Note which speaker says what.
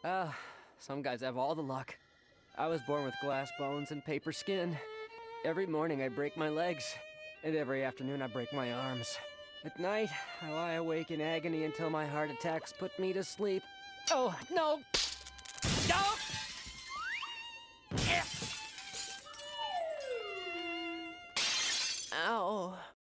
Speaker 1: Ah, some guys have all the luck. I was born with glass bones and paper skin. Every morning I break my legs, and every afternoon I break my arms. At night, I lie awake in agony until my heart attacks put me to sleep. Oh, no! No!